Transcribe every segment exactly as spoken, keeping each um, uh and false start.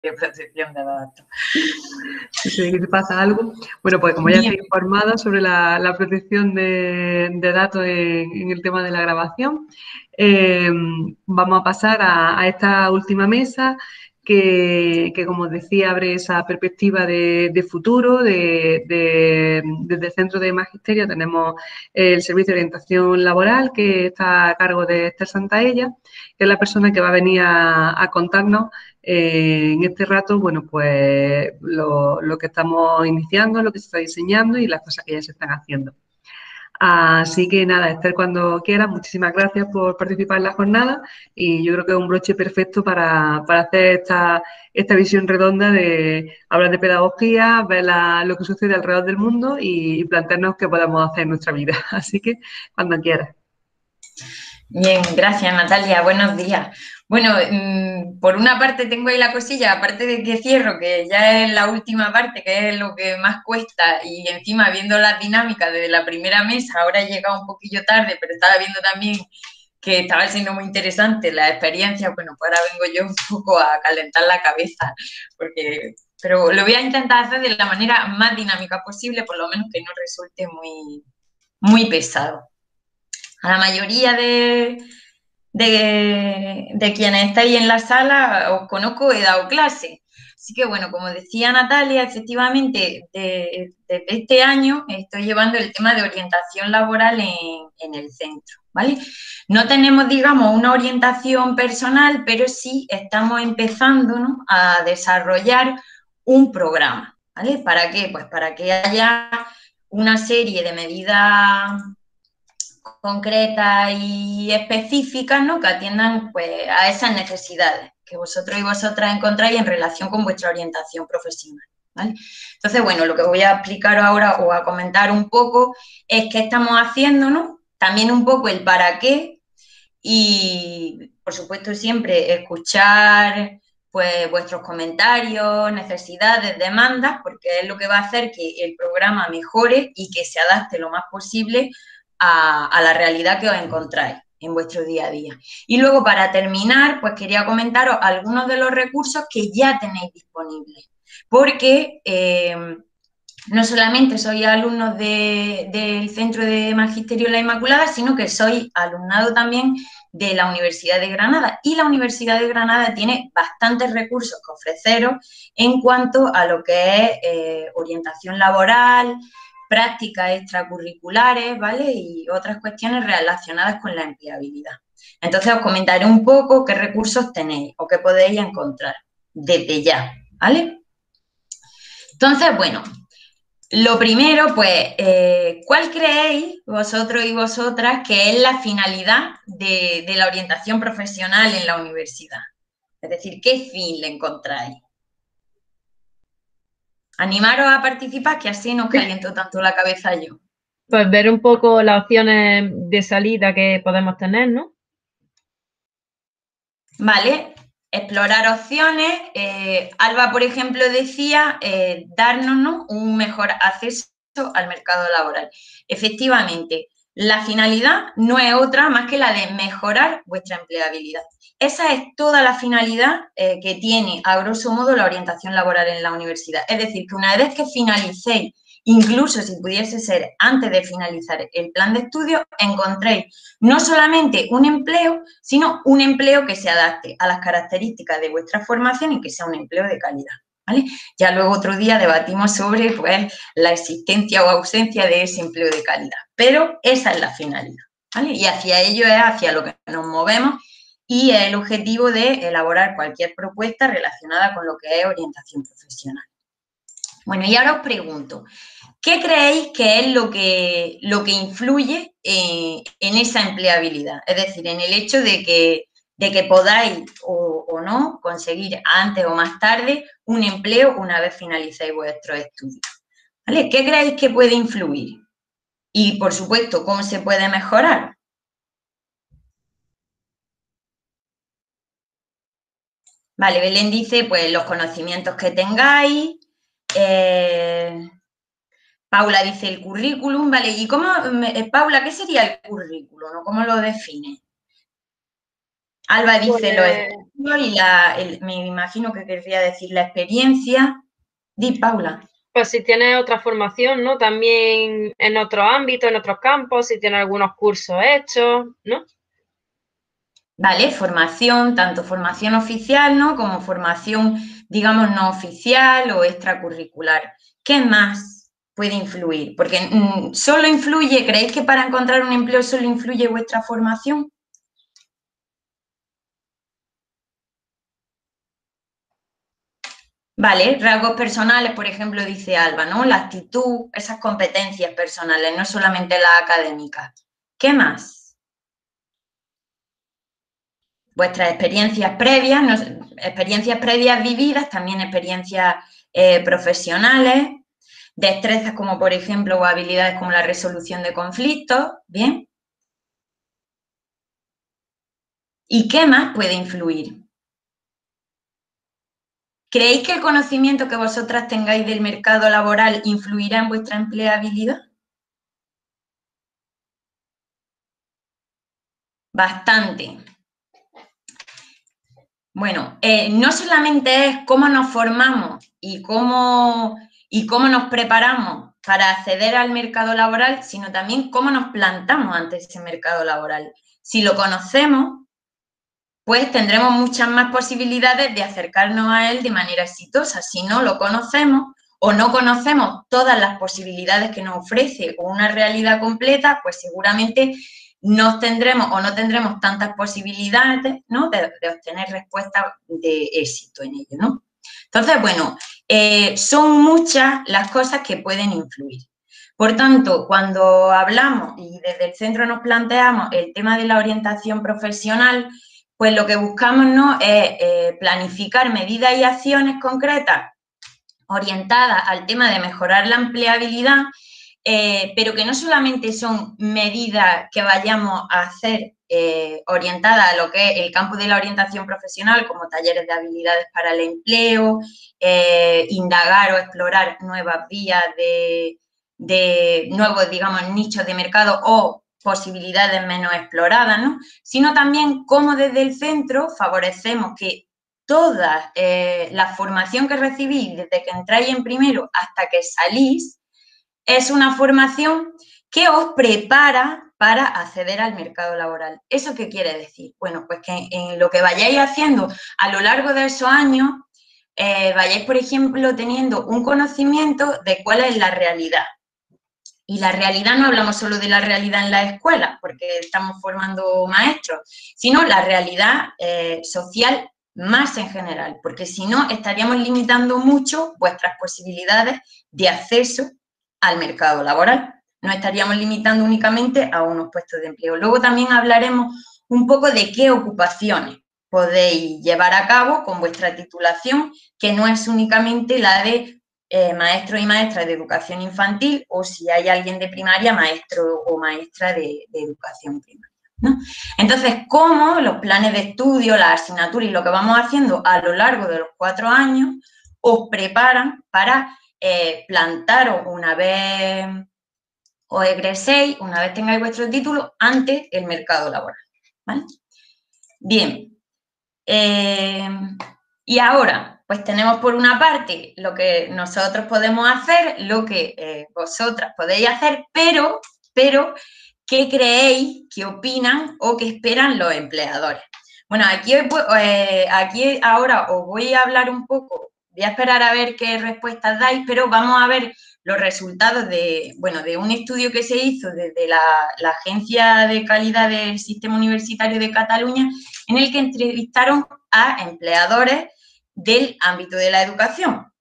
protección de datos. Si te pasa algo. Bueno, pues como ya estoy informada sobre la, la protección de, de datos en, en el tema de la grabación, eh, vamos a pasar a, a esta última mesa que, que, como decía, abre esa perspectiva de, de futuro. De, de, desde el Centro de Magisterio tenemos el Servicio de Orientación Laboral, que está a cargo de Esther Santaella, que es la persona que va a venir a, a contarnos Eh, en este rato, bueno, pues lo, lo que estamos iniciando, lo que se está diseñando y las cosas que ya se están haciendo. Así que nada, Esther, cuando quieras, muchísimas gracias por participar en la jornada y yo creo que es un broche perfecto para, para hacer esta, esta visión redonda de hablar de pedagogía, ver la, lo que sucede alrededor del mundo y, y plantearnos qué podemos hacer en nuestra vida. Así que cuando quieras. Bien, gracias Natalia, buenos días. Bueno, mmm, por una parte tengo ahí la cosilla, aparte de que cierro, que ya es la última parte, que es lo que más cuesta, y encima viendo las dinámicas desde la primera mesa, ahora he llegado un poquillo tarde, pero estaba viendo también que estaba siendo muy interesante la experiencia, bueno, pues ahora vengo yo un poco a calentar la cabeza, porque, pero lo voy a intentar hacer de la manera más dinámica posible, por lo menos que no resulte muy, muy pesado. A la mayoría de, de, de quienes estáis en la sala os conozco, he dado clase. Así que, bueno, como decía Natalia, efectivamente, desde de este año estoy llevando el tema de orientación laboral en, en el centro, ¿vale? No tenemos, digamos, una orientación personal, pero sí estamos empezando, ¿no?, a desarrollar un programa, ¿vale? ¿Para qué? Pues para que haya una serie de medidas concretas y específicas, ¿no?, que atiendan pues a esas necesidades que vosotros y vosotras encontráis en relación con vuestra orientación profesional, ¿vale? Entonces, bueno, lo que voy a explicar ahora o a comentar un poco es qué estamos haciendo, ¿no?, también un poco el para qué y, por supuesto, siempre escuchar pues vuestros comentarios, necesidades, demandas, porque es lo que va a hacer que el programa mejore y que se adapte lo más posible A, a la realidad que os encontráis en vuestro día a día. Y luego, para terminar, pues quería comentaros algunos de los recursos que ya tenéis disponibles, porque eh, no solamente sois alumnos de, del Centro de Magisterio La Inmaculada, sino que sois alumnado también de la Universidad de Granada, y la Universidad de Granada tiene bastantes recursos que ofreceros en cuanto a lo que es eh, orientación laboral, prácticas extracurriculares, ¿vale?, y otras cuestiones relacionadas con la empleabilidad. Entonces, os comentaré un poco qué recursos tenéis o qué podéis encontrar desde ya, ¿vale? Entonces, bueno, lo primero, pues, eh, ¿cuál creéis vosotros y vosotras que es la finalidad de, de la orientación profesional en la universidad? Es decir, ¿qué fin le encontráis? Animaros a participar, que así no os caliento tanto la cabeza yo. Pues ver un poco las opciones de salida que podemos tener, ¿no? Vale, explorar opciones. Eh, Alba, por ejemplo, decía eh, darnos, ¿no?, un mejor acceso al mercado laboral. Efectivamente, la finalidad no es otra más que la de mejorar vuestra empleabilidad. Esa es toda la finalidad eh, que tiene, a grosso modo, la orientación laboral en la universidad. Es decir, que una vez que finalicéis, incluso si pudiese ser antes de finalizar el plan de estudio, encontréis no solamente un empleo, sino un empleo que se adapte a las características de vuestra formación y que sea un empleo de calidad, ¿vale? Ya luego otro día debatimos sobre pues, la existencia o ausencia de ese empleo de calidad, pero esa es la finalidad, ¿vale? Y hacia ello es hacia lo que nos movemos y es el objetivo de elaborar cualquier propuesta relacionada con lo que es orientación profesional. Bueno, y ahora os pregunto, ¿qué creéis que es lo que, lo que influye eh, en esa empleabilidad? Es decir, en el hecho de que, de que podáis o, o no conseguir antes o más tarde un empleo una vez finalicéis vuestros estudios, ¿vale? ¿Qué creéis que puede influir? Y, por supuesto, ¿cómo se puede mejorar? Vale, Belén dice, pues, los conocimientos que tengáis. Eh, Paula dice el currículum, ¿vale? ¿Y cómo, Paula, qué sería el currículum? ¿No? ¿Cómo lo define? Alba dice Pues, los estudios y la, el- me imagino que querría decir la experiencia. Di, Paula. pues si tienes otra formación, ¿no? También en otros ámbitos, en otros campos, si tienes algunos cursos hechos, ¿no? Vale, formación, tanto formación oficial, ¿no? Como formación, digamos, no oficial o extracurricular. ¿Qué más puede influir? Porque mm, solo influye, ¿creéis que para encontrar un empleo solo influye vuestra formación? Vale, rasgos personales, por ejemplo, dice Alba, ¿no? La actitud, esas competencias personales, no solamente las académicas. ¿Qué más? Vuestras experiencias previas, no, experiencias previas vividas, también experiencias eh, profesionales, destrezas como por ejemplo o habilidades como la resolución de conflictos, ¿bien? ¿Y qué más puede influir? ¿Creéis que el conocimiento que vosotras tengáis del mercado laboral influirá en vuestra empleabilidad? Bastante. Bueno, eh, no solamente es cómo nos formamos y cómo, y cómo nos preparamos para acceder al mercado laboral, sino también cómo nos plantamos ante ese mercado laboral. Si lo conocemos, pues tendremos muchas más posibilidades de acercarnos a él de manera exitosa. Si no lo conocemos o no conocemos todas las posibilidades que nos ofrece o una realidad completa, pues seguramente no tendremos o no tendremos tantas posibilidades, ¿no? de, de obtener respuestas de éxito en ello, ¿no? Entonces, bueno, eh, son muchas las cosas que pueden influir. Por tanto, cuando hablamos y desde el centro nos planteamos el tema de la orientación profesional, pues lo que buscamos, ¿no?, es eh, planificar medidas y acciones concretas orientadas al tema de mejorar la empleabilidad, eh, pero que no solamente son medidas que vayamos a hacer eh, orientadas a lo que es el campo de la orientación profesional, como talleres de habilidades para el empleo, eh, indagar o explorar nuevas vías de, de nuevos, digamos, nichos de mercado o posibilidades menos exploradas, ¿no? Sino también cómo desde el centro favorecemos que toda eh, la formación que recibís desde que entráis en primero hasta que salís es una formación que os prepara para acceder al mercado laboral. ¿Eso qué quiere decir? Bueno, pues que en lo que vayáis haciendo a lo largo de esos años, eh, vayáis, por ejemplo, teniendo un conocimiento de cuál es la realidad. Y la realidad no hablamos solo de la realidad en la escuela, porque estamos formando maestros, sino la realidad eh, social más en general, porque si no estaríamos limitando mucho vuestras posibilidades de acceso al mercado laboral. No estaríamos limitando únicamente a unos puestos de empleo. Luego también hablaremos un poco de qué ocupaciones podéis llevar a cabo con vuestra titulación, que no es únicamente la de eh, maestro y maestra de educación infantil, o si hay alguien de primaria, maestro o maestra de, de educación primaria, ¿no? Entonces, cómo los planes de estudio, las asignaturas y lo que vamos haciendo a lo largo de los cuatro años os preparan para eh, plantaros una vez os egreséis, una vez tengáis vuestro título, ante el mercado laboral, ¿vale? Bien. Eh, y ahora, pues tenemos por una parte lo que nosotros podemos hacer, lo que eh, vosotras podéis hacer, pero, pero, ¿qué creéis, qué opinan o qué esperan los empleadores? Bueno, aquí, eh, aquí ahora os voy a hablar un poco, voy a esperar a ver qué respuestas dais, pero vamos a ver los resultados de, bueno, de un estudio que se hizo desde la, la Agencia de Calidad del Sistema Universitario de Cataluña, en el que entrevistaron a empleadores del ámbito de la educación.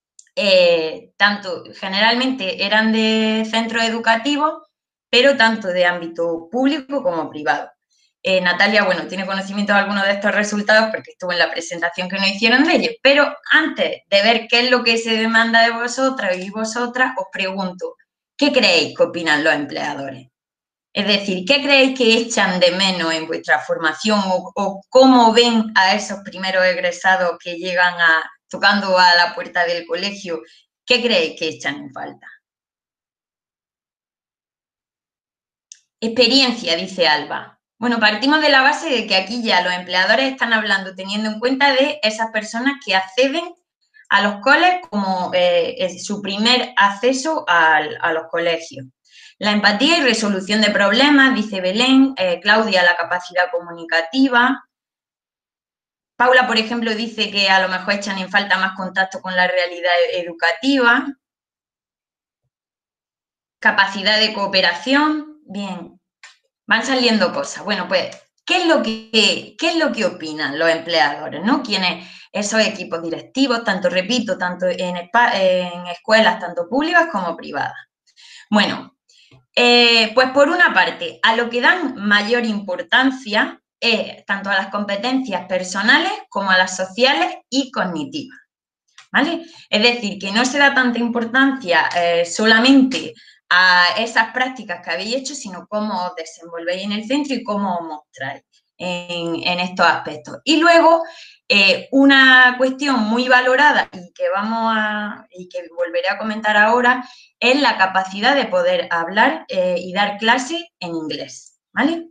Eh, tanto, generalmente eran de centros educativos, pero tanto de ámbito público como privado. Eh, Natalia, bueno, tiene conocimiento de algunos de estos resultados porque estuvo en la presentación que nos hicieron de ellos, pero antes de ver qué es lo que se demanda de vosotras y vosotras, os pregunto, ¿qué creéis que opinan los empleadores? Es decir, ¿qué creéis que echan de menos en vuestra formación o, o cómo ven a esos primeros egresados que llegan a, tocando a la puerta del colegio? ¿Qué creéis que echan en falta? Experiencia, dice Alba. Bueno, partimos de la base de que aquí ya los empleadores están hablando teniendo en cuenta de esas personas que acceden a los coles como eh, su primer acceso al, a los colegios. La empatía y resolución de problemas, dice Belén, eh, Claudia, la capacidad comunicativa. Paula, por ejemplo, dice que a lo mejor echan en falta más contacto con la realidad educativa. Capacidad de cooperación, bien, van saliendo cosas. Bueno, pues, ¿qué es lo que, qué es lo que opinan los empleadores, ¿no? Quienes, esos equipos directivos, tanto, repito, tanto en, en escuelas, tanto públicas como privadas. Bueno, eh, pues por una parte, a lo que dan mayor importancia es tanto a las competencias personales como a las sociales y cognitivas, ¿vale? Es decir, que no se da tanta importancia eh, solamente a esas prácticas que habéis hecho, sino cómo os desenvolvéis en el centro y cómo os mostráis en, en estos aspectos. Y luego, eh, una cuestión muy valorada y que vamos a, y que volveré a comentar ahora, es la capacidad de poder hablar eh, y dar clases en inglés, ¿vale?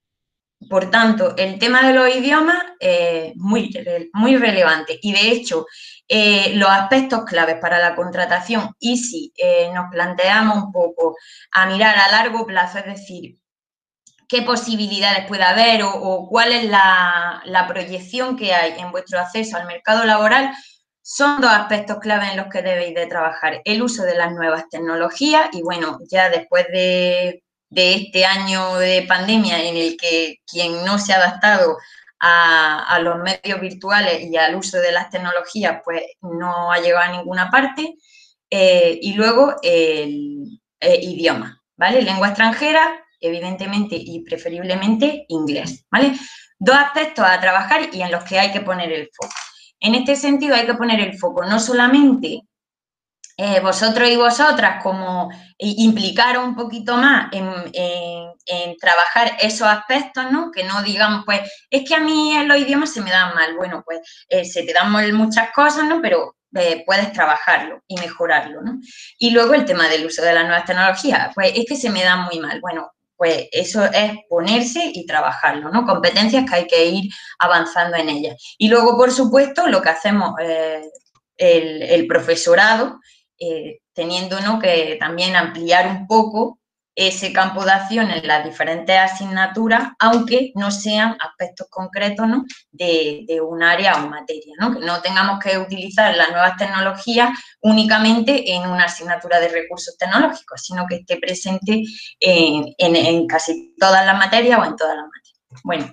Por tanto, el tema de los idiomas es eh, muy, muy relevante y, de hecho, eh, los aspectos claves para la contratación, y si eh, nos planteamos un poco a mirar a largo plazo, es decir, qué posibilidades puede haber o, o cuál es la, la proyección que hay en vuestro acceso al mercado laboral, son dos aspectos claves en los que debéis de trabajar. El uso de las nuevas tecnologías y, bueno, ya después de, de este año de pandemia en el que quien no se ha adaptado a, a los medios virtuales y al uso de las tecnologías, pues no ha llegado a ninguna parte. Eh, y luego el eh, idioma, ¿vale? Lengua extranjera, evidentemente y preferiblemente inglés, ¿vale? Dos aspectos a trabajar y en los que hay que poner el foco. En este sentido hay que poner el foco no solamente eh, vosotros y vosotras como implicar un poquito más en, en, en trabajar esos aspectos, ¿no? Que no digamos, pues, es que a mí en los idiomas se me dan mal. Bueno, pues eh, se te dan mal muchas cosas, ¿no? Pero eh, puedes trabajarlo y mejorarlo, ¿no? Y luego el tema del uso de las nuevas tecnologías, pues es que se me dan muy mal. Bueno, pues eso es ponerse y trabajarlo, ¿no? Competencias que hay que ir avanzando en ellas. Y luego, por supuesto, lo que hacemos eh, el, el profesorado, eh, teniendo, ¿no?, que también ampliar un poco ese campo de acción en las diferentes asignaturas, aunque no sean aspectos concretos, ¿no?, de, de un área o materia, ¿no? Que no tengamos que utilizar las nuevas tecnologías únicamente en una asignatura de recursos tecnológicos, sino que esté presente en, en, en casi todas las materias o en todas las materias. Bueno,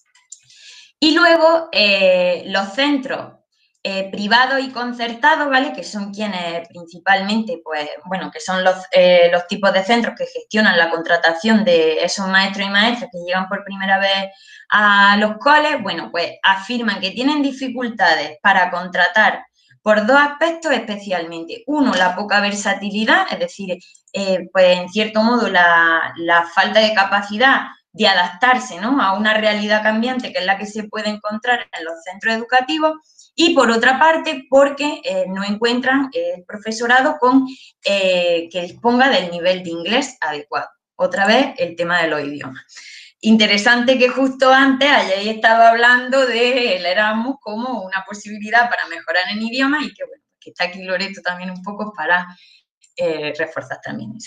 y luego eh, los centros Eh, privados y concertados, ¿vale? Que son quienes principalmente, pues, bueno, que son los, eh, los tipos de centros que gestionan la contratación de esos maestros y maestras que llegan por primera vez a los coles, bueno, pues afirman que tienen dificultades para contratar por dos aspectos especialmente. Uno, la poca versatilidad, es decir, eh, pues en cierto modo la, la falta de capacidad de adaptarse, ¿no?, a una realidad cambiante que es la que se puede encontrar en los centros educativos. Y, por otra parte, porque eh, no encuentran el eh, profesorado con, eh, que disponga del nivel de inglés adecuado. Otra vez, el tema de los idiomas. Interesante que justo antes hayáis estado hablando del Erasmus como una posibilidad para mejorar en idiomas y que, bueno, que está aquí Loreto también un poco para eh, reforzar también eso.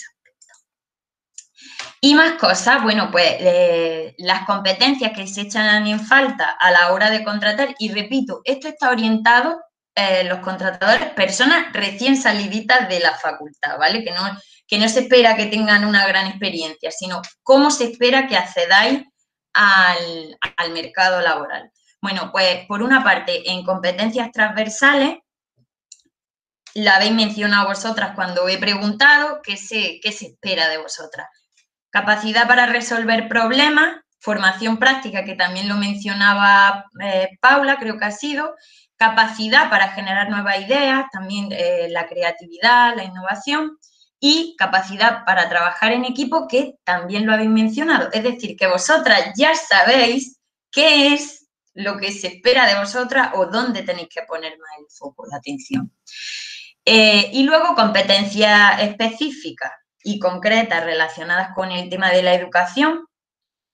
Y más cosas, bueno, pues eh, las competencias que se echan en falta a la hora de contratar, y repito, esto está orientado, eh, los contratadores, personas recién saliditas de la facultad, ¿vale? Que no, que no se espera que tengan una gran experiencia, sino cómo se espera que accedáis al, al mercado laboral. Bueno, pues por una parte, en competencias transversales, la habéis mencionado vosotras cuando he preguntado qué se, qué se espera de vosotras. Capacidad para resolver problemas, formación práctica, que también lo mencionaba eh, Paula, creo que ha sido, capacidad para generar nuevas ideas, también eh, la creatividad, la innovación, y capacidad para trabajar en equipo, que también lo habéis mencionado. Es decir, que vosotras ya sabéis qué es lo que se espera de vosotras o dónde tenéis que poner más el foco de atención. Eh, y luego competencias específicas y concretas relacionadas con el tema de la educación,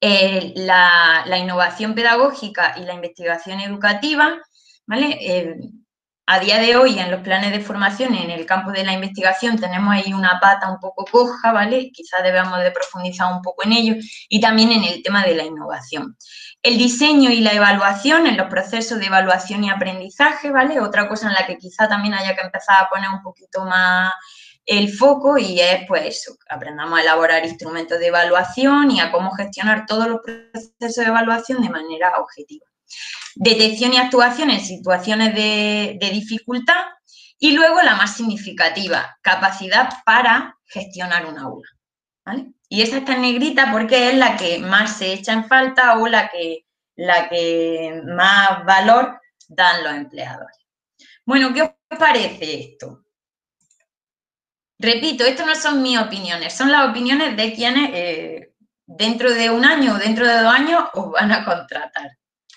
eh, la, la innovación pedagógica y la investigación educativa, ¿vale? Eh, a día de hoy, en los planes de formación, en el campo de la investigación, tenemos ahí una pata un poco coja, ¿vale? Quizás debamos de profundizar un poco en ello, y también en el tema de la innovación. El diseño y la evaluación, en los procesos de evaluación y aprendizaje, ¿vale? Otra cosa en la que quizá también haya que empezar a poner un poquito más el foco, y es, pues, eso, aprendamos a elaborar instrumentos de evaluación y a cómo gestionar todos los procesos de evaluación de manera objetiva. Detección y actuación en situaciones de, de dificultad, y luego la más significativa, capacidad para gestionar un aula, ¿vale? Y esa está en negrita porque es la que más se echa en falta o la que, la que más valor dan los empleadores. Bueno, ¿qué os parece esto? Repito, esto no son mis opiniones, son las opiniones de quienes eh, dentro de un año o dentro de dos años os van a contratar.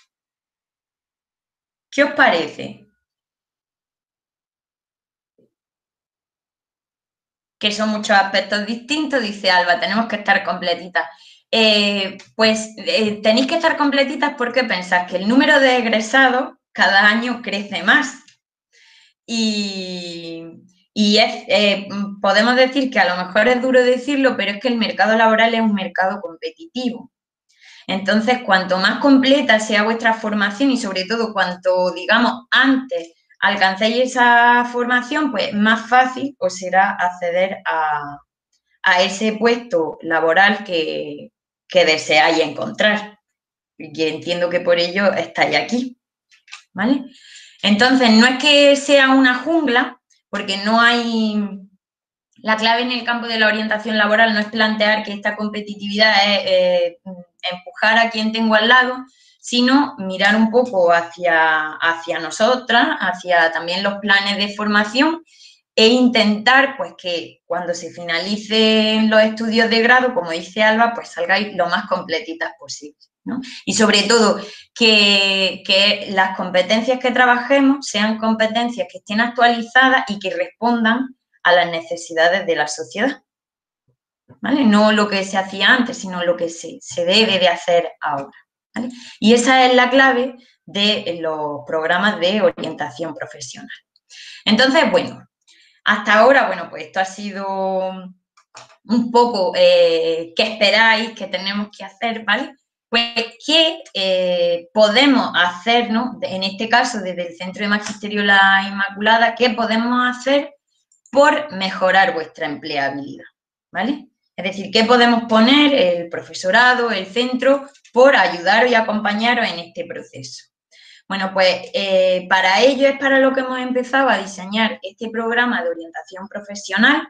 ¿Qué os parece? Que son muchos aspectos distintos, dice Alba, tenemos que estar completitas. Eh, pues eh, tenéis que estar completitas porque pensáis que el número de egresados cada año crece más. Y, y es, eh, podemos decir que a lo mejor es duro decirlo, pero es que el mercado laboral es un mercado competitivo. Entonces, cuanto más completa sea vuestra formación y sobre todo cuanto, digamos, antes alcancéis esa formación, pues más fácil os será acceder a, a ese puesto laboral que, que deseáis encontrar. Y entiendo que por ello estáis aquí, ¿vale? Entonces, no es que sea una jungla, porque no hay... La clave en el campo de la orientación laboral no es plantear que esta competitividad es eh, empujar a quien tengo al lado, sino mirar un poco hacia, hacia nosotras, hacia también los planes de formación, e intentar, pues, que cuando se finalicen los estudios de grado, como dice Alba, pues salgáis lo más completitas posible, ¿no? Y sobre todo, que, que las competencias que trabajemos sean competencias que estén actualizadas y que respondan a las necesidades de la sociedad, ¿vale? No lo que se hacía antes, sino lo que se, se debe de hacer ahora, ¿vale? Y esa es la clave de los programas de orientación profesional. Entonces, bueno, hasta ahora, bueno, pues esto ha sido un poco eh, qué esperáis, qué tenemos que hacer, ¿vale? Pues qué eh, podemos hacer, ¿no? En este caso, desde el Centro de Magisterio La Inmaculada, ¿qué podemos hacer por mejorar vuestra empleabilidad, ¿vale? Es decir, ¿qué podemos poner el profesorado, el centro, por ayudaros y acompañaros en este proceso? Bueno, pues eh, para ello es para lo que hemos empezado a diseñar este programa de orientación profesional,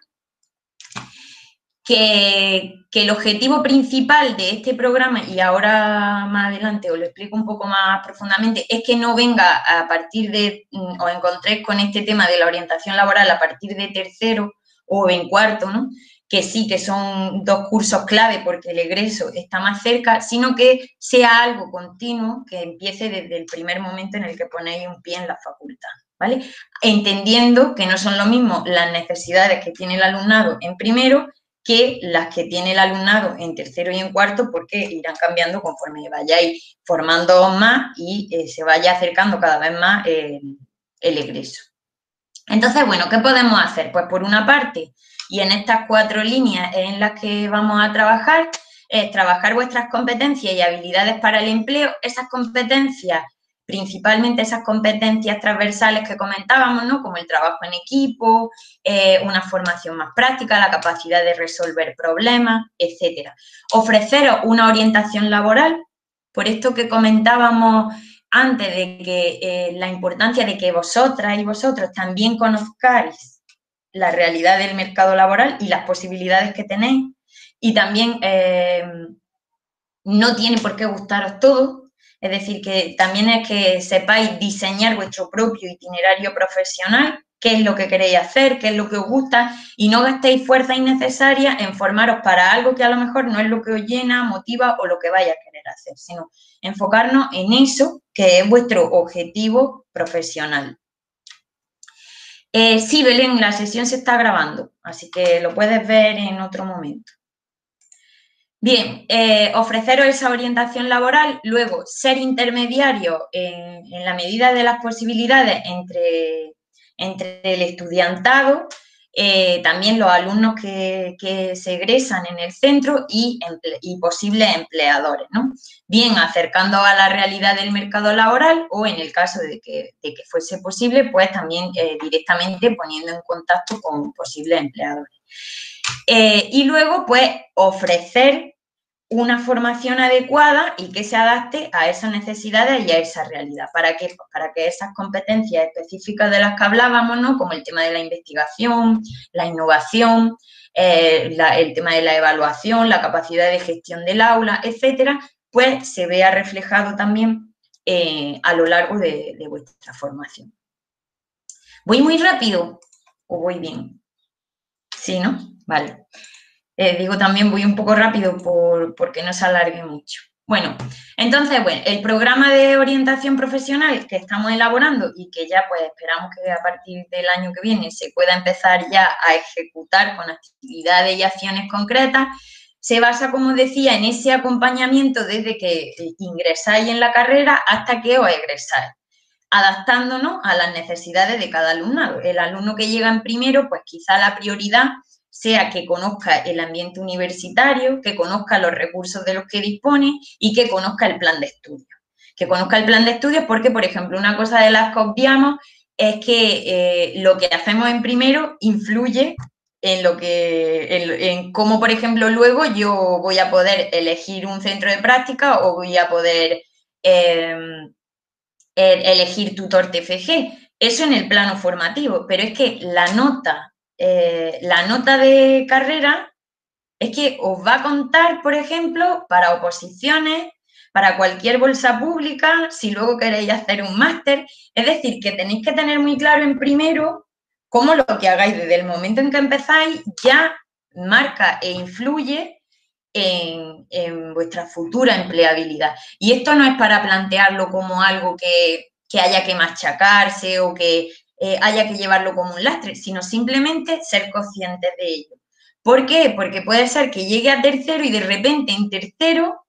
que, que el objetivo principal de este programa, y ahora más adelante os lo explico un poco más profundamente, es que no venga a partir de, os encontréis con este tema de la orientación laboral a partir de tercero o en cuarto, ¿no? Que sí que son dos cursos clave porque el egreso está más cerca, sino que sea algo continuo que empiece desde el primer momento en el que ponéis un pie en la facultad, ¿vale? Entendiendo que no son lo mismo las necesidades que tiene el alumnado en primero que las que tiene el alumnado en tercero y en cuarto, porque irán cambiando conforme vayáis formando más y eh, se vaya acercando cada vez más el, el egreso. Entonces, bueno, ¿qué podemos hacer? Pues por una parte, y en estas cuatro líneas en las que vamos a trabajar, es trabajar vuestras competencias y habilidades para el empleo. Esas competencias, principalmente esas competencias transversales que comentábamos, ¿no? Como el trabajo en equipo, eh, una formación más práctica, la capacidad de resolver problemas, etcétera. Ofreceros una orientación laboral, por esto que comentábamos antes, de que eh, la importancia de que vosotras y vosotros también conozcáis la realidad del mercado laboral y las posibilidades que tenéis, y también eh, no tiene por qué gustaros todo, es decir, que también es que sepáis diseñar vuestro propio itinerario profesional, qué es lo que queréis hacer, qué es lo que os gusta, y no gastéis fuerza innecesaria en formaros para algo que a lo mejor no es lo que os llena, motiva o lo que vais a querer hacer, sino enfocarnos en eso que es vuestro objetivo profesional. Eh, sí, Belén, la sesión se está grabando, así que lo puedes ver en otro momento. Bien, eh, ofreceros esa orientación laboral, luego ser intermediario en, en la medida de las posibilidades entre, entre el estudiantado, eh, también los alumnos que, que se egresan en el centro y, emple, y posibles empleadores, ¿no? Bien acercando a la realidad del mercado laboral o, en el caso de que, de que fuese posible, pues también eh, directamente poniendo en contacto con posibles empleadores. Eh, y luego, pues, ofrecer una formación adecuada y que se adapte a esas necesidades y a esa realidad. ¿Para qué? Pues para que esas competencias específicas de las que hablábamos, ¿no? Como el tema de la investigación, la innovación, eh, la, el tema de la evaluación, la capacidad de gestión del aula, etcétera, pues se vea reflejado también eh, a lo largo de, de vuestra formación. ¿Voy muy rápido o voy bien? Sí, ¿no? Vale. Eh, digo también voy un poco rápido por, porque no se alargue mucho. Bueno, entonces, bueno, el programa de orientación profesional que estamos elaborando y que ya pues esperamos que a partir del año que viene se pueda empezar ya a ejecutar con actividades y acciones concretas, se basa, como decía, en ese acompañamiento desde que ingresáis en la carrera hasta que os egresáis, adaptándonos a las necesidades de cada alumnado. El alumno que llega en primero, pues quizá la prioridad sea que conozca el ambiente universitario, que conozca los recursos de los que dispone y que conozca el plan de estudios. Que conozca el plan de estudios porque, por ejemplo, una cosa de las que obviamos es que eh, lo que hacemos en primero influye en lo que, en, en cómo, por ejemplo, luego yo voy a poder elegir un centro de práctica o voy a poder eh, elegir tutor T F G. Eso en el plano formativo, pero es que la nota Eh, la nota de carrera es que os va a contar, por ejemplo, para oposiciones, para cualquier bolsa pública, si luego queréis hacer un máster. Es decir, que tenéis que tener muy claro en primero cómo lo que hagáis desde el momento en que empezáis ya marca e influye en, en vuestra futura empleabilidad. Y esto no es para plantearlo como algo que, que haya que machacarse o que Eh, haya que llevarlo como un lastre, sino simplemente ser conscientes de ello. ¿Por qué? Porque puede ser que llegue a tercero y de repente en tercero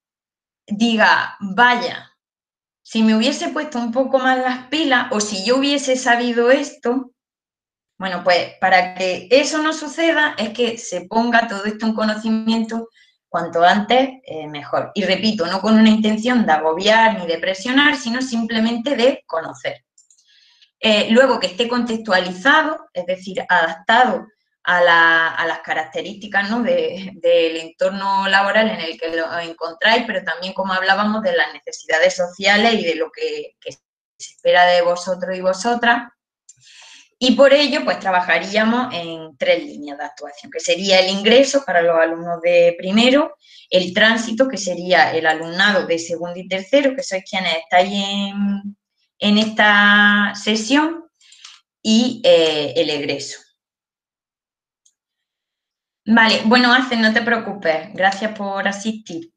diga, vaya, si me hubiese puesto un poco más las pilas o si yo hubiese sabido esto, bueno, pues para que eso no suceda es que se ponga todo esto en conocimiento cuanto antes eh, mejor. Y repito, no con una intención de agobiar ni de presionar, sino simplemente de conocer. Eh, luego que esté contextualizado, es decir, adaptado a, la, a las características, ¿no? de, del entorno laboral en el que lo encontráis, pero también, como hablábamos, de las necesidades sociales y de lo que, que se espera de vosotros y vosotras. Y por ello, pues trabajaríamos en tres líneas de actuación, que sería el ingreso para los alumnos de primero, el tránsito, que sería el alumnado de segundo y tercero, que sois quienes estáis en, en esta sesión, y eh, el egreso. Vale, bueno, Ace, no te preocupes, gracias por asistir.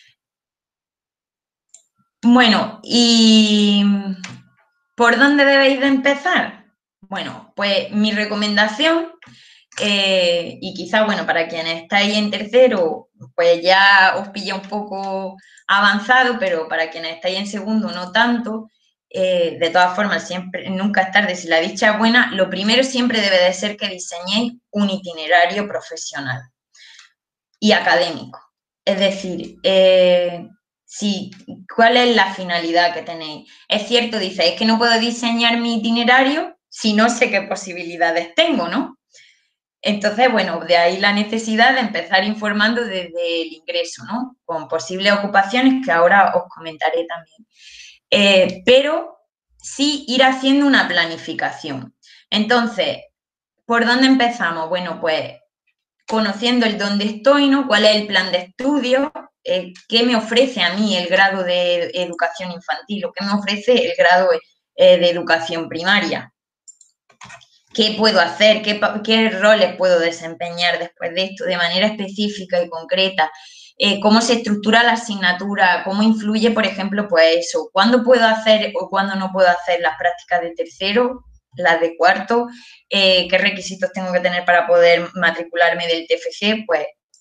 Bueno, ¿y por dónde debéis de empezar? Bueno, pues mi recomendación, eh, y quizá, bueno, para quienes estáis en tercero, pues ya os pilla un poco avanzado, pero para quienes estáis en segundo no tanto, eh, de todas formas, siempre, nunca es tarde si la dicha es buena, lo primero siempre debe de ser que diseñéis un itinerario profesional y académico. Es decir, eh, sí, ¿cuál es la finalidad que tenéis? Es cierto, dice, es que no puedo diseñar mi itinerario si no sé qué posibilidades tengo, ¿no? Entonces, bueno, de ahí la necesidad de empezar informando desde el ingreso, ¿no? Con posibles ocupaciones que ahora os comentaré también. Eh, pero sí ir haciendo una planificación. Entonces, ¿por dónde empezamos? Bueno, pues conociendo el dónde estoy, ¿no? ¿Cuál es el plan de estudio? Eh, ¿Qué me ofrece a mí el grado de educación infantil o qué me ofrece el grado eh, de educación primaria? ¿Qué puedo hacer? ¿Qué, ¿Qué roles puedo desempeñar después de esto de manera específica y concreta? Eh, ¿Cómo se estructura la asignatura? ¿Cómo influye, por ejemplo, pues eso? ¿Cuándo puedo hacer o cuándo no puedo hacer las prácticas de tercero, las de cuarto? Eh, ¿Qué requisitos tengo que tener para poder matricularme del T F G? Pues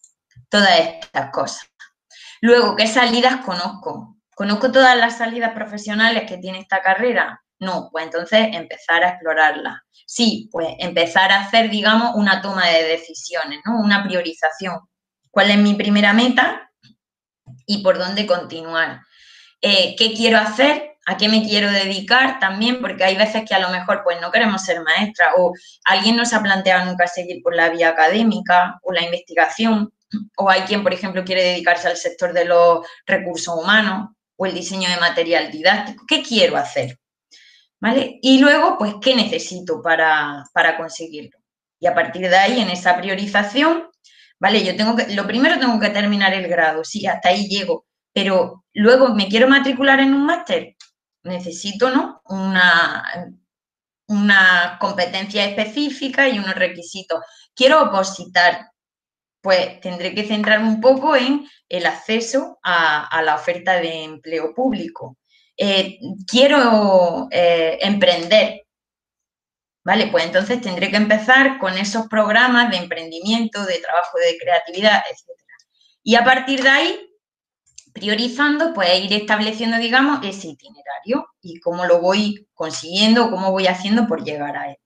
todas estas cosas. Luego, ¿qué salidas conozco? ¿Conozco todas las salidas profesionales que tiene esta carrera? No, pues entonces empezar a explorarlas. Sí, pues empezar a hacer, digamos, una toma de decisiones, ¿no? Una priorización. ¿Cuál es mi primera meta y por dónde continuar? Eh, ¿Qué quiero hacer? ¿A qué me quiero dedicar también? Porque hay veces que a lo mejor pues no queremos ser maestra o alguien no se ha planteado nunca seguir por la vía académica o la investigación, o hay quien, por ejemplo, quiere dedicarse al sector de los recursos humanos o el diseño de material didáctico. ¿Qué quiero hacer? ¿Vale? Y luego, pues, ¿qué necesito para, para conseguirlo? Y a partir de ahí, en esa priorización, ¿vale? Yo tengo que, lo primero tengo que terminar el grado, sí, hasta ahí llego, pero luego me quiero matricular en un máster, necesito, ¿no? Una, una competencia específica y unos requisitos. Quiero opositar, pues tendré que centrarme un poco en el acceso a, a la oferta de empleo público. Eh, quiero eh, emprender, ¿vale? Pues entonces tendré que empezar con esos programas de emprendimiento, de trabajo de creatividad, etcétera. Y a partir de ahí, priorizando, pues ir estableciendo, digamos, ese itinerario y cómo lo voy consiguiendo, cómo voy haciendo por llegar a él.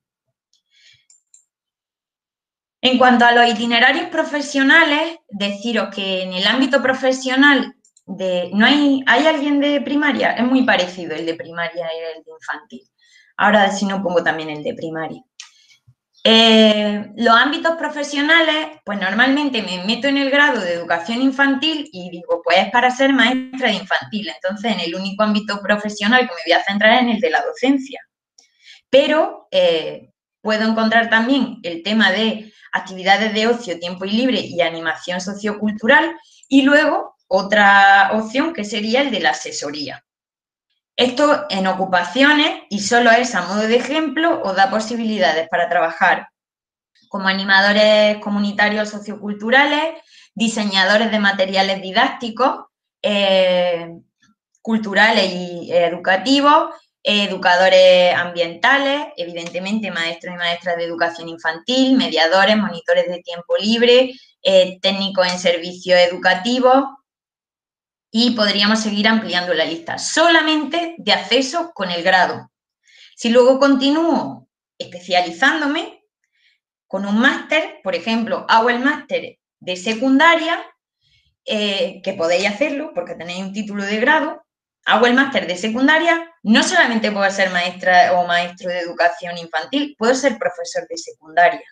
En cuanto a los itinerarios profesionales, deciros que en el ámbito profesional de, no hay, ¿hay alguien de primaria? Es muy parecido el de primaria y el de infantil. Ahora si no pongo también el de primaria. Eh, los ámbitos profesionales, pues normalmente me meto en el grado de educación infantil y digo, pues es para ser maestra de infantil. Entonces, en el único ámbito profesional que me voy a centrar es en el de la docencia. Pero eh, puedo encontrar también el tema de actividades de ocio, tiempo y libre y animación sociocultural y luego otra opción que sería el de la asesoría. Esto en ocupaciones, y solo es a modo de ejemplo, os da posibilidades para trabajar como animadores comunitarios socioculturales, diseñadores de materiales didácticos, eh, culturales y educativos, educadores ambientales, evidentemente maestros y maestras de educación infantil, mediadores, monitores de tiempo libre, eh, técnicos en servicios educativos y podríamos seguir ampliando la lista, solamente de acceso con el grado. Si luego continúo especializándome con un máster, por ejemplo, hago el máster de secundaria, eh, que podéis hacerlo porque tenéis un título de grado, hago el máster de secundaria, no solamente puedo ser maestra o maestro de educación infantil, puedo ser profesor de secundaria,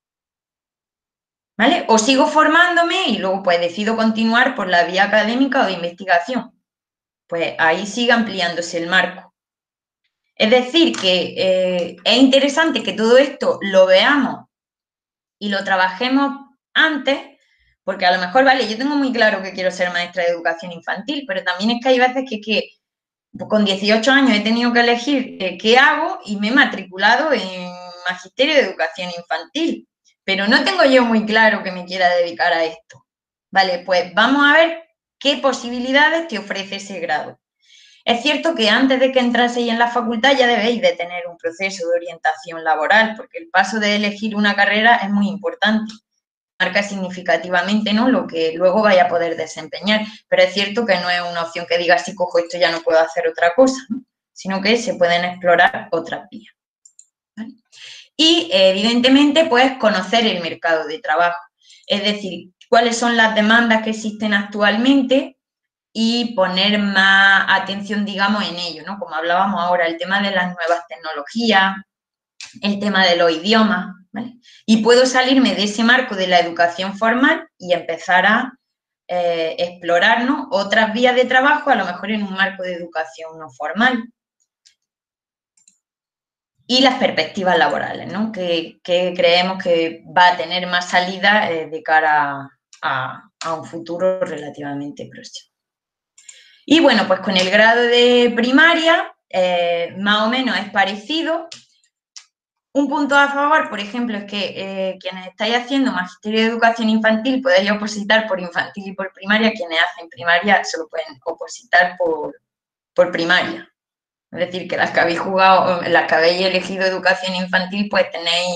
¿vale? O sigo formándome y luego pues decido continuar por la vía académica o de investigación. Pues ahí sigue ampliándose el marco. Es decir, que eh, es interesante que todo esto lo veamos y lo trabajemos antes, porque a lo mejor, vale, yo tengo muy claro que quiero ser maestra de educación infantil, pero también es que hay veces que, que pues con dieciocho años he tenido que elegir eh, qué hago y me he matriculado en Magisterio de Educación Infantil, pero no tengo yo muy claro que me quiera dedicar a esto. Vale, pues vamos a ver qué posibilidades te ofrece ese grado. Es cierto que antes de que entraseis en la facultad ya debéis de tener un proceso de orientación laboral, porque el paso de elegir una carrera es muy importante. Marca significativamente, ¿no?, lo que luego vaya a poder desempeñar, pero es cierto que no es una opción que diga si cojo esto ya no puedo hacer otra cosa, ¿no?, sino que se pueden explorar otras vías, ¿vale? Y evidentemente, pues, conocer el mercado de trabajo, es decir, cuáles son las demandas que existen actualmente y poner más atención, digamos, en ello, ¿no? Como hablábamos ahora, el tema de las nuevas tecnologías, el tema de los idiomas, ¿vale? Y puedo salirme de ese marco de la educación formal y empezar a eh, explorar, ¿no?, otras vías de trabajo, a lo mejor en un marco de educación no formal. Y las perspectivas laborales, ¿no?, que, que creemos que va a tener más salida eh, de cara a, a un futuro relativamente próximo. Y bueno, pues con el grado de primaria, eh, más o menos es parecido. Un punto a favor, por ejemplo, es que eh, quienes estáis haciendo Magisterio de Educación Infantil podéis opositar por infantil y por primaria. Quienes hacen primaria solo pueden opositar por, por primaria. Es decir, que las que habéis jugado, las que habéis elegido Educación Infantil, pues tenéis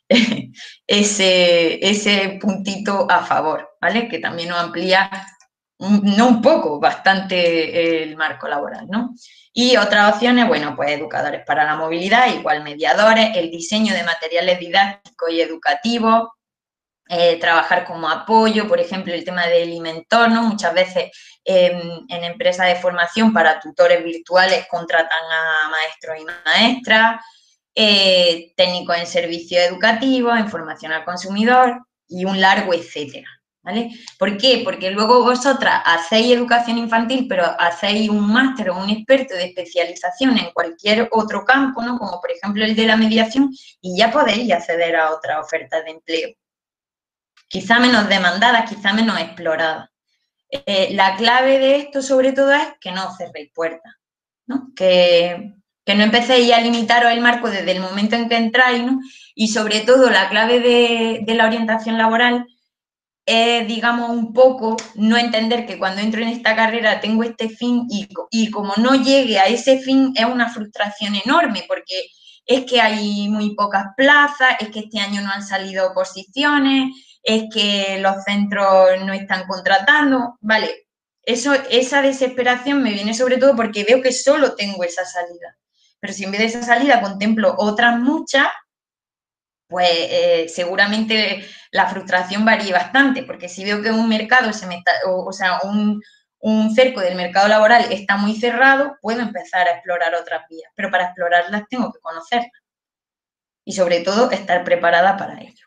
ese, ese puntito a favor, ¿vale? Que también nos amplía, un, no un poco, bastante el marco laboral, ¿no? Y otras opciones, bueno, pues educadores para la movilidad, igual mediadores, el diseño de materiales didácticos y educativos, eh, trabajar como apoyo, por ejemplo, el tema del Inmentorno, muchas veces eh, en empresas de formación para tutores virtuales contratan a maestros y maestras, eh, técnicos en servicios educativos, en formación al consumidor y un largo etcétera, ¿vale? ¿Por qué? Porque luego vosotras hacéis educación infantil, pero hacéis un máster o un experto de especialización en cualquier otro campo, ¿no? Como por ejemplo el de la mediación, y ya podéis acceder a otras ofertas de empleo. Quizá menos demandadas, quizá menos exploradas. Eh, la clave de esto, sobre todo, es que no cerréis puertas, ¿no? Que, que no empecéis a limitaros el marco desde el momento en que entráis, ¿no? Y sobre todo, la clave de, de la orientación laboral es, digamos, un poco no entender que cuando entro en esta carrera tengo este fin y, y como no llegue a ese fin es una frustración enorme, porque es que hay muy pocas plazas, es que este año no han salido oposiciones, es que los centros no están contratando, vale, eso, esa desesperación me viene sobre todo porque veo que solo tengo esa salida, pero si en vez de esa salida contemplo otras muchas, pues eh, seguramente la frustración varía bastante, porque si veo que un mercado se me está, o, o sea, un, un cerco del mercado laboral está muy cerrado, puedo empezar a explorar otras vías, pero para explorarlas tengo que conocerlas y sobre todo estar preparada para ello.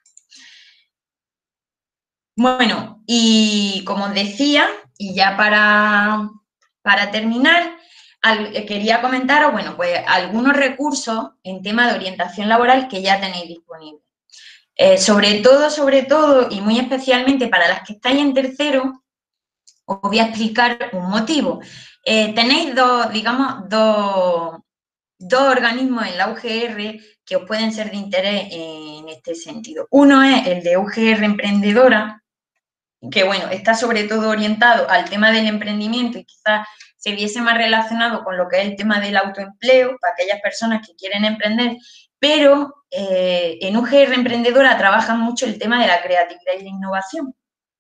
Bueno, y como os decía, y ya para, para terminar, al, quería comentaros, bueno, pues algunos recursos en tema de orientación laboral que ya tenéis disponibles. Eh, sobre todo, sobre todo, y muy especialmente para las que estáis en tercero, os voy a explicar un motivo. Eh, tenéis dos, digamos, dos, dos organismos en la U G R que os pueden ser de interés en este sentido. Uno es el de U G R Emprendedora, que bueno, está sobre todo orientado al tema del emprendimiento y quizás se viese más relacionado con lo que es el tema del autoempleo para aquellas personas que quieren emprender, pero eh, en U G R Emprendedora trabajan mucho el tema de la creatividad y la innovación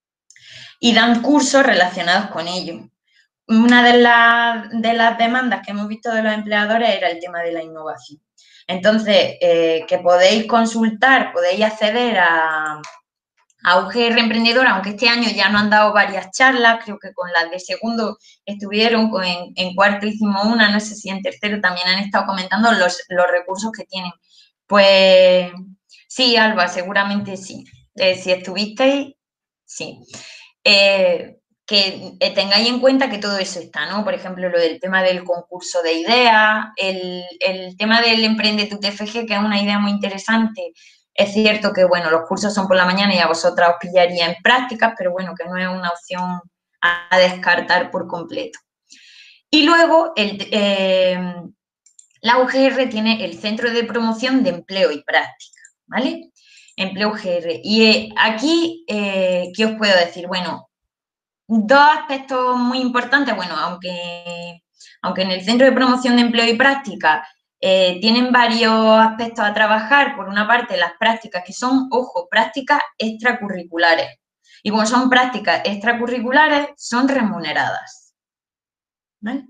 y dan cursos relacionados con ello. Una de, la, de las demandas que hemos visto de los empleadores era el tema de la innovación. Entonces, eh, que podéis consultar, podéis acceder a a U G R Emprendedora, aunque este año ya nos han dado varias charlas, creo que con las de segundo estuvieron, en, en cuarto hicimos una, no sé si en tercero también han estado comentando los, los recursos que tienen. Pues sí, Alba, seguramente sí. Eh, si estuvisteis, sí. Eh, que eh, tengáis en cuenta que todo eso está, ¿no? Por ejemplo, lo del tema del concurso de ideas, el, el tema del Emprende tu T F G, que es una idea muy interesante. Es cierto que, bueno, los cursos son por la mañana y a vosotras os pillaría en prácticas, pero bueno, que no es una opción a descartar por completo. Y luego, el, eh, la U G R tiene el Centro de Promoción de Empleo y Práctica, ¿vale? Empleo U G R. Y eh, aquí, eh, ¿qué os puedo decir? Bueno, dos aspectos muy importantes, bueno, aunque, aunque en el Centro de Promoción de Empleo y Práctica eh, tienen varios aspectos a trabajar. Por una parte, las prácticas que son, ojo, prácticas extracurriculares. Y como son prácticas extracurriculares, son remuneradas. ¿Vale?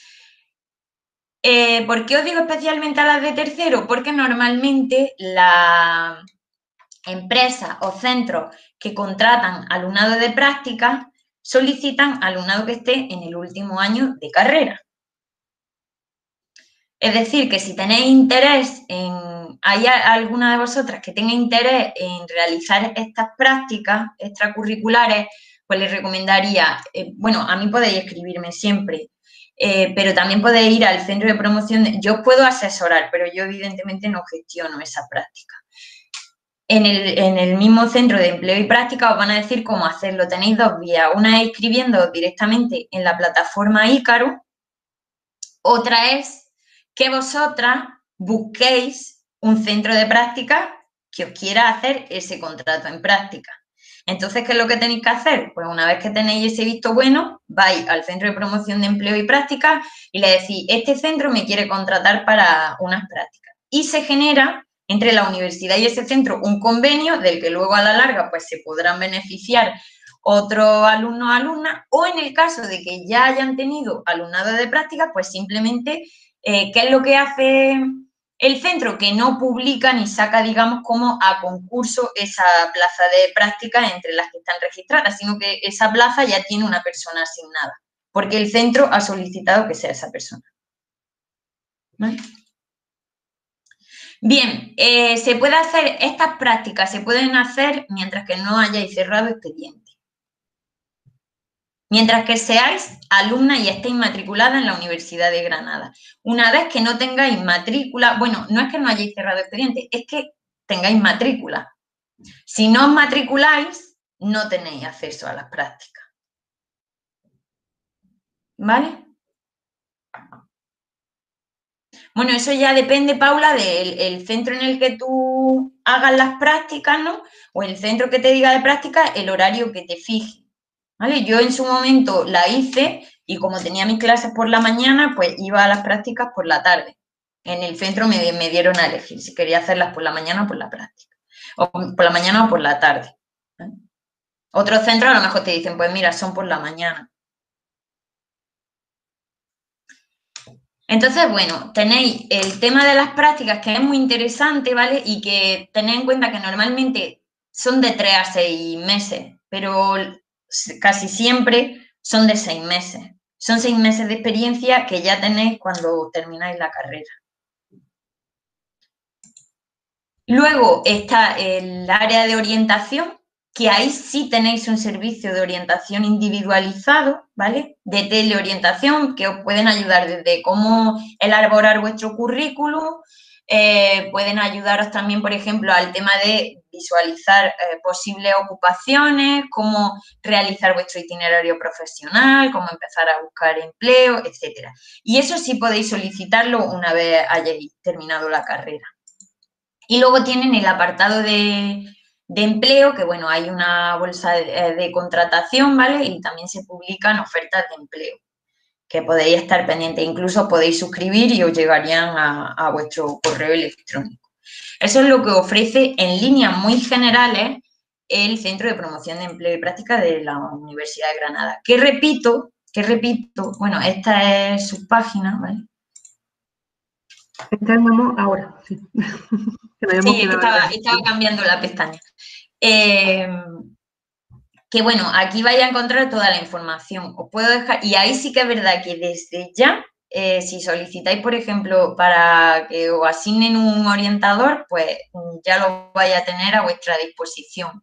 Eh, ¿Por qué os digo especialmente a las de tercero? Porque normalmente las empresas o centros que contratan alumnado de práctica solicitan alumnado que esté en el último año de carrera. Es decir, que si tenéis interés en, hay alguna de vosotras que tenga interés en realizar estas prácticas extracurriculares, pues les recomendaría, eh, bueno, a mí podéis escribirme siempre, eh, pero también podéis ir al centro de promoción, de, yo os puedo asesorar, pero yo evidentemente no gestiono esa práctica. En el, en el mismo centro de empleo y práctica os van a decir cómo hacerlo. Tenéis dos vías. Una es escribiendo directamente en la plataforma Ícaro. Otra es que vosotras busquéis un centro de práctica que os quiera hacer ese contrato en práctica. Entonces, ¿qué es lo que tenéis que hacer? Pues una vez que tenéis ese visto bueno, vais al centro de promoción de empleo y práctica y le decís, este centro me quiere contratar para unas prácticas. Y se genera entre la universidad y ese centro un convenio del que luego a la larga pues se podrán beneficiar otros alumnos o alumnas, o en el caso de que ya hayan tenido alumnado de práctica, pues simplemente, eh, ¿qué es lo que hace el centro? Que no publica ni saca, digamos, como a concurso esa plaza de práctica entre las que están registradas, sino que esa plaza ya tiene una persona asignada, porque el centro ha solicitado que sea esa persona. ¿Vale? Bien, eh, se puede hacer, estas prácticas se pueden hacer mientras que no hayáis cerrado expediente. Mientras que seáis alumna y estéis matriculada en la Universidad de Granada. Una vez que no tengáis matrícula, bueno, no es que no hayáis cerrado expediente, es que tengáis matrícula. Si no os matriculáis, no tenéis acceso a las prácticas. ¿Vale? Bueno, eso ya depende, Paula, del el centro en el que tú hagas las prácticas, ¿no? O el centro que te diga de prácticas, el horario que te fije. ¿Vale? Yo en su momento la hice y como tenía mis clases por la mañana, pues iba a las prácticas por la tarde. En el centro me, me dieron a elegir si quería hacerlas por la mañana o por la práctica. O por la mañana o por la tarde. ¿Vale? Otros centros a lo mejor te dicen, pues mira, son por la mañana. Entonces, bueno, tenéis el tema de las prácticas, que es muy interesante, ¿vale? Y que tenéis en cuenta que normalmente son de tres a seis meses, pero casi siempre son de seis meses. Son seis meses de experiencia que ya tenéis cuando termináis la carrera. Luego está el área de orientación, que ahí sí tenéis un servicio de orientación individualizado, ¿vale? De teleorientación, que os pueden ayudar desde cómo elaborar vuestro currículum, eh, pueden ayudaros también, por ejemplo, al tema de visualizar eh, posibles ocupaciones, cómo realizar vuestro itinerario profesional, cómo empezar a buscar empleo, etcétera. Y eso sí podéis solicitarlo una vez hayáis terminado la carrera. Y luego tienen el apartado de, de empleo, que bueno, hay una bolsa de, de contratación, ¿vale? Y también se publican ofertas de empleo, que podéis estar pendientes. Incluso podéis suscribir y os llegarían a, a vuestro correo electrónico. Eso es lo que ofrece en líneas muy generales el Centro de Promoción de Empleo y Práctica de la Universidad de Granada. Que repito, que repito, bueno, esta es su página, ¿vale? Entramos ahora, sí. Sí, es que estaba, estaba cambiando la pestaña. Eh, que bueno, aquí vais a encontrar toda la información. Os puedo dejar, y ahí sí que es verdad que desde ya, eh, si solicitáis, por ejemplo, para que os asignen un orientador, pues ya lo vais a tener a vuestra disposición.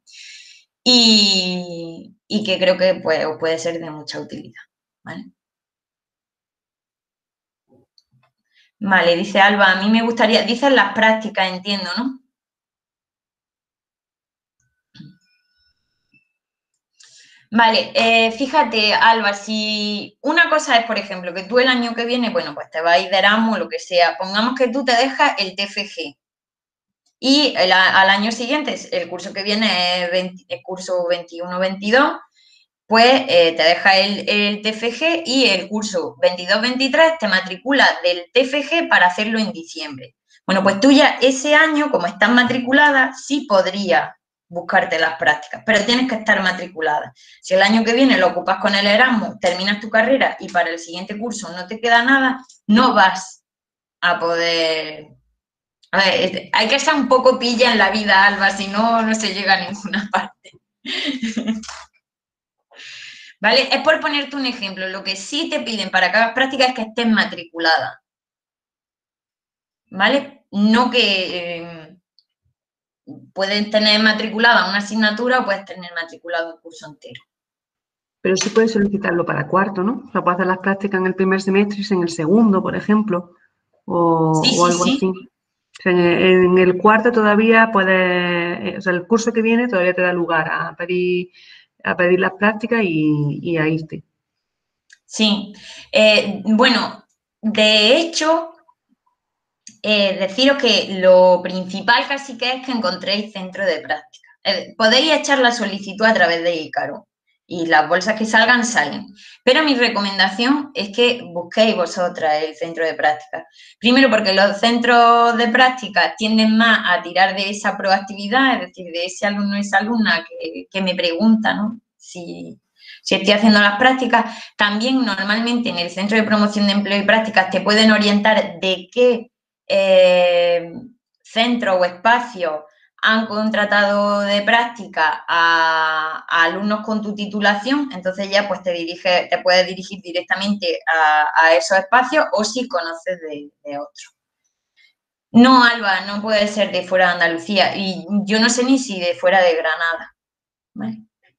Y, y que creo que pues, os puede ser de mucha utilidad. ¿Vale? Vale, dice Alba, a mí me gustaría, dicen las prácticas, entiendo, ¿no? Vale, eh, fíjate, Alba, si una cosa es, por ejemplo, que tú el año que viene, bueno, pues te vas a ir de Erasmus o lo que sea, pongamos que tú te dejas el T F G y el, al año siguiente, el curso que viene es veinte, el curso veintiuno veintidós, pues eh, te dejas el, el T F G y el curso veintidós veintitrés te matriculas del T F G para hacerlo en diciembre. Bueno, pues tú ya ese año, como estás matriculada, sí podrías buscarte las prácticas, pero tienes que estar matriculada. Si el año que viene lo ocupas con el Erasmus, terminas tu carrera y para el siguiente curso no te queda nada, no vas a poder... A ver, hay que ser un poco pilla en la vida, Alba, si no, no se llega a ninguna parte. ¿Vale? Es por ponerte un ejemplo. Lo que sí te piden para que hagas práctica es que estés matriculada. ¿Vale? No que... Eh, puedes tener matriculada una asignatura o puedes tener matriculado un curso entero. Pero sí puedes solicitarlo para cuarto, ¿no? O sea, puedes hacer las prácticas en el primer semestre y en el segundo, por ejemplo, o, sí, o sí, algo sí. así. O sea, en el cuarto todavía puedes, o sea, el curso que viene todavía te da lugar a pedir, a pedir las prácticas y, y a irte. Sí. Eh, bueno, de hecho, eh, deciros que lo principal casi que es que encontréis centro de práctica. Eh, podéis echar la solicitud a través de Ícaro. y las bolsas que salgan, salen. Pero mi recomendación es que busquéis vosotras el centro de práctica. Primero porque los centros de práctica tienden más a tirar de esa proactividad, es decir, de ese alumno y esa alumna que, que me pregunta, ¿no? Si, si estoy haciendo las prácticas. También normalmente en el Centro de Promoción de Empleo y Prácticas te pueden orientar de qué eh, centro o espacio han contratado de práctica a, a alumnos con tu titulación, entonces ya pues te dirige, te puedes dirigir directamente a, a esos espacios o si conoces de, de otros. No, Alba, no puede ser de fuera de Andalucía y yo no sé ni si de fuera de Granada, ¿vale?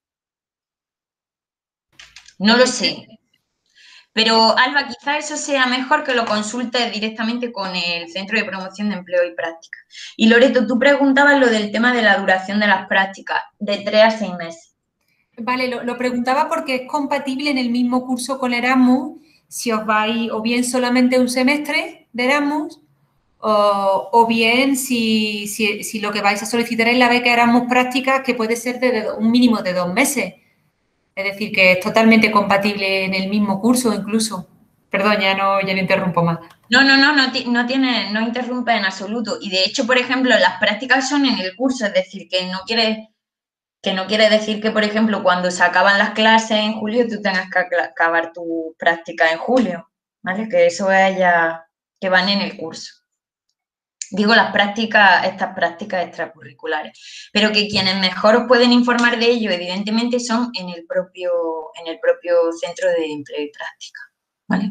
No lo sé. Pero, Alba, quizá eso sea mejor que lo consultes directamente con el Centro de Promoción de Empleo y Práctica. Y, Loreto, tú preguntabas lo del tema de la duración de las prácticas, de tres a seis meses. Vale, lo, lo preguntaba porque es compatible en el mismo curso con Erasmus, si os vais o bien solamente un semestre de Erasmus, o, o bien si, si, si lo que vais a solicitar es la beca Erasmus Prácticas, que puede ser de, de un mínimo de dos meses. Es decir, que es totalmente compatible en el mismo curso incluso. Perdón, ya no, ya no interrumpo más. No, no, no, no, no tiene, no interrumpe en absoluto. Y de hecho, por ejemplo, las prácticas son en el curso, es decir, que no quiere, que no quiere decir que, por ejemplo, cuando se acaban las clases en julio, tú tengas que acabar tu práctica en julio, ¿vale? Que eso es ya, que van en el curso. Digo las prácticas, estas prácticas extracurriculares, pero que quienes mejor os pueden informar de ello, evidentemente, son en el propio, en el propio Centro de Empleo y Práctica, ¿vale?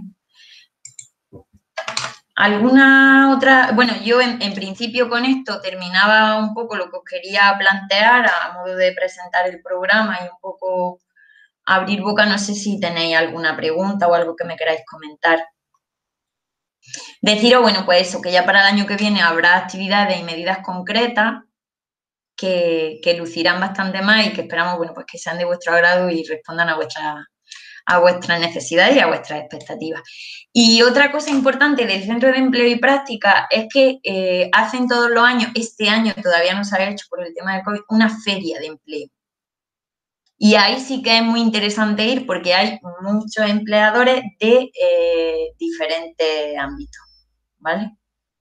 ¿Alguna otra? Bueno, yo en, en principio con esto terminaba un poco lo que os quería plantear a modo de presentar el programa y un poco abrir boca. No sé si tenéis alguna pregunta o algo que me queráis comentar. Deciros, bueno, pues eso, que ya para el año que viene habrá actividades y medidas concretas que, que lucirán bastante más y que esperamos, bueno, pues que sean de vuestro agrado y respondan a vuestras a vuestras necesidades y a vuestras expectativas. Y otra cosa importante del Centro de Empleo y Práctica es que eh, hacen todos los años, este año todavía no se ha hecho por el tema del COVID, una feria de empleo. Y ahí sí que es muy interesante ir porque hay muchos empleadores de eh, diferentes ámbitos, ¿vale?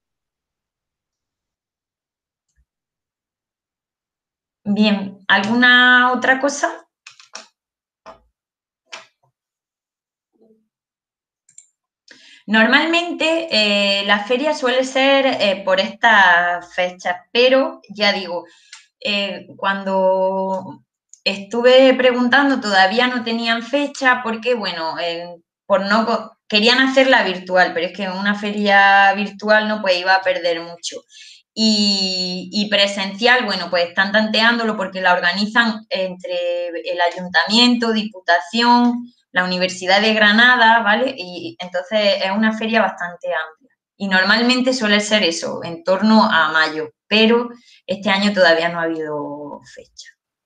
Bien, ¿alguna otra cosa? Normalmente eh, la feria suele ser eh, por estas fechas, pero ya digo, eh, cuando estuve preguntando todavía no tenían fecha porque, bueno, eh, por no querían hacerla virtual, pero es que una feria virtual no pues iba a perder mucho. Y, y presencial, bueno, pues están tanteándolo porque la organizan entre el ayuntamiento, diputación, la Universidad de Granada, ¿vale? Y entonces es una feria bastante amplia. Y normalmente suele ser eso, en torno a mayo, pero este año todavía no ha habido fecha.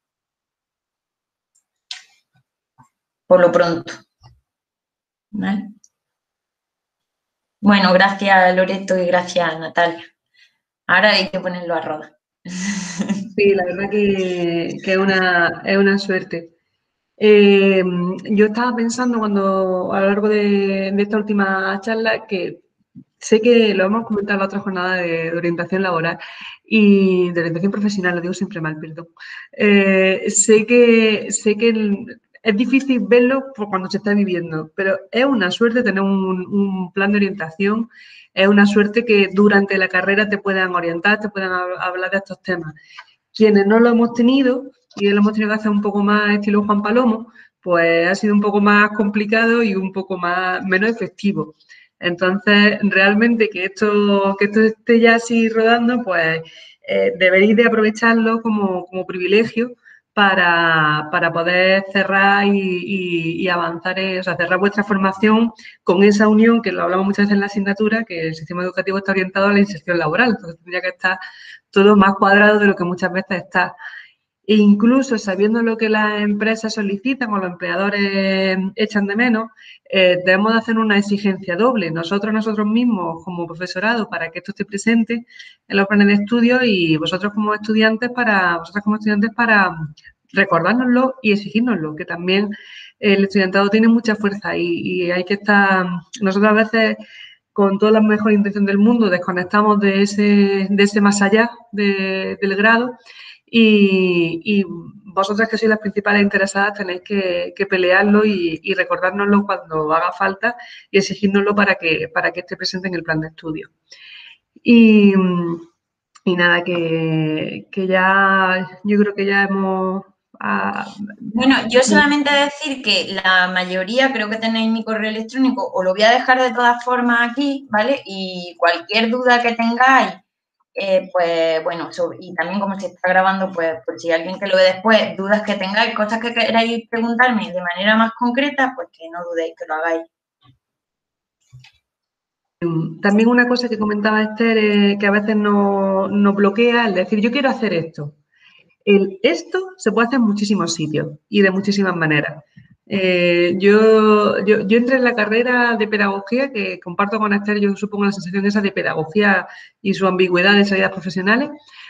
Por lo pronto. ¿Vale? Bueno, gracias Loreto y gracias Natalia. Ahora hay que ponerlo a rodar. Sí, la verdad que, que es, una, es una suerte. Eh, yo estaba pensando cuando a lo largo de, de esta última charla que sé que lo hemos comentado en la otra jornada de, de orientación laboral y de orientación profesional, lo digo siempre mal, perdón. Eh, sé que, sé que el, es difícil verlo por cuando se está viviendo, pero es una suerte tener un, un plan de orientación, es una suerte que durante la carrera te puedan orientar, te puedan hablar de estos temas. Quienes no lo hemos tenido y lo hemos tenido que hacer un poco más estilo Juan Palomo, pues ha sido un poco más complicado y un poco más menos efectivo. Entonces, realmente que esto, que esto esté ya así rodando, pues eh, deberéis de aprovecharlo como, como privilegio para, para poder cerrar y, y, y avanzar, en, o sea, cerrar vuestra formación con esa unión, que lo hablamos muchas veces en la asignatura, que el sistema educativo está orientado a la inserción laboral, entonces tendría que estar todo más cuadrado de lo que muchas veces está. E incluso sabiendo lo que las empresas solicitan o los empleadores echan de menos, eh, debemos de hacer una exigencia doble. Nosotros, nosotros mismos como profesorado para que esto esté presente en los planes de estudio y vosotros como estudiantes para, vosotras como estudiantes para recordárnoslo y exigírnoslo, que también el estudiantado tiene mucha fuerza y, y hay que estar, nosotros a veces con toda la mejor intención del mundo desconectamos de ese, de ese más allá de, del grado y, y vosotras que sois las principales interesadas tenéis que, que pelearlo y, y recordárnoslo cuando haga falta y exigírnoslo para que, para que esté presente en el plan de estudio. Y, y nada, que, que ya, yo creo que ya hemos... Ah, bueno, yo solamente decir que la mayoría, creo que tenéis mi correo electrónico, os lo voy a dejar de todas formas aquí, ¿vale? Y cualquier duda que tengáis, eh, pues bueno, sobre, y también como se está grabando, pues por si alguien que lo ve después, dudas que tengáis, cosas que queráis preguntarme de manera más concreta, pues que no dudéis que lo hagáis. También una cosa que comentaba Esther, eh, que a veces nos no bloquea, el decir, yo quiero hacer esto. El esto se puede hacer en muchísimos sitios y de muchísimas maneras. Eh, yo, yo, yo entré en la carrera de pedagogía, que comparto con Esther, yo supongo la sensación esa de pedagogía y su ambigüedad de salidas profesionales.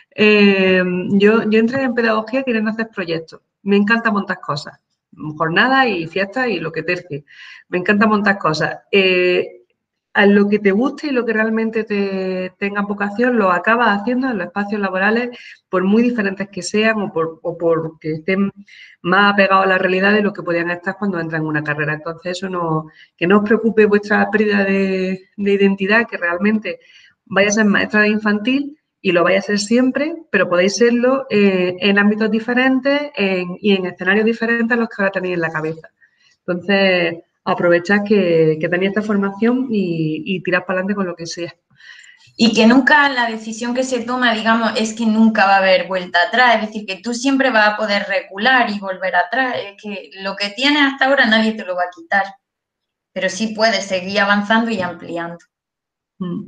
Eh, yo, yo entré en pedagogía queriendo hacer proyectos. Me encanta montar cosas, jornadas y fiestas y lo que tercie. Me encanta montar cosas. Eh, a lo que te guste y lo que realmente te tenga vocación, lo acabas haciendo en los espacios laborales, por muy diferentes que sean o por, o por que estén más apegados a la realidad de lo que podían estar cuando entran en una carrera. Entonces, eso no, que no os preocupe vuestra pérdida de, de identidad, que realmente vaya a ser maestra de infantil y lo vaya a ser siempre, pero podéis serlo eh, en ámbitos diferentes en, y en escenarios diferentes a los que ahora tenéis en la cabeza. Entonces, aprovechad que, que tenéis esta formación y, y tirad para adelante con lo que sea. Y que nunca la decisión que se toma, digamos, es que nunca va a haber vuelta atrás. Es decir, que tú siempre vas a poder recular y volver atrás. Es que lo que tienes hasta ahora nadie te lo va a quitar. Pero sí puedes seguir avanzando y ampliando. Mm.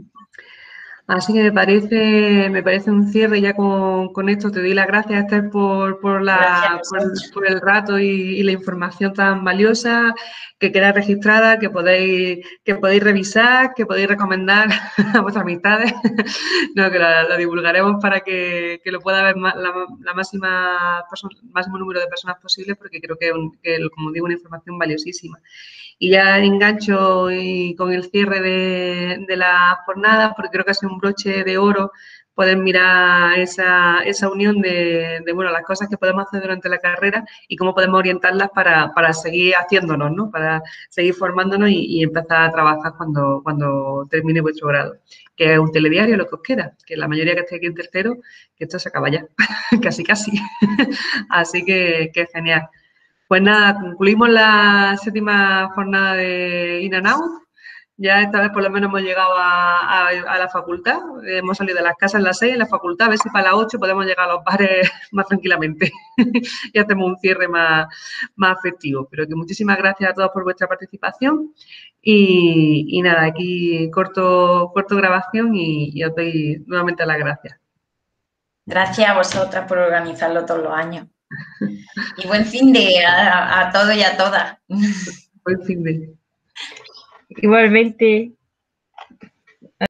Así que me parece, me parece un cierre ya con, con esto. Te doy las gracias, Esther, por, por, la, por, por el rato y, y la información tan valiosa, que queda registrada, que podéis, que podéis revisar, que podéis recomendar a vuestras amistades. No, que la, la divulgaremos para que, que lo pueda ver la, la máxima máximo número de personas posible, porque creo que, que, como digo, una información valiosísima. Y ya engancho y con el cierre de, de la jornada, porque creo que ha sido un broche de oro poder mirar esa, esa unión de, de, bueno, las cosas que podemos hacer durante la carrera y cómo podemos orientarlas para, para seguir haciéndonos, ¿no? Para seguir formándonos y, y empezar a trabajar cuando, cuando termine vuestro grado. Que es un telediario, lo que os queda, que la mayoría que esté aquí en tercero, que esto se acaba ya, casi casi. Así que, que genial. Pues nada, concluimos la séptima jornada de In and Out. Ya esta vez por lo menos hemos llegado a, a, a la facultad. Hemos salido de las casas a las seis en la facultad. A ver si para las ocho podemos llegar a los bares más tranquilamente y hacemos un cierre más, más afectivo. Pero que muchísimas gracias a todos por vuestra participación. Y, y nada, aquí corto, corto grabación y, y os doy nuevamente las gracias. Gracias a vosotras por organizarlo todos los años. Y buen fin de a, a todos y a todas. Buen fin de. Igualmente.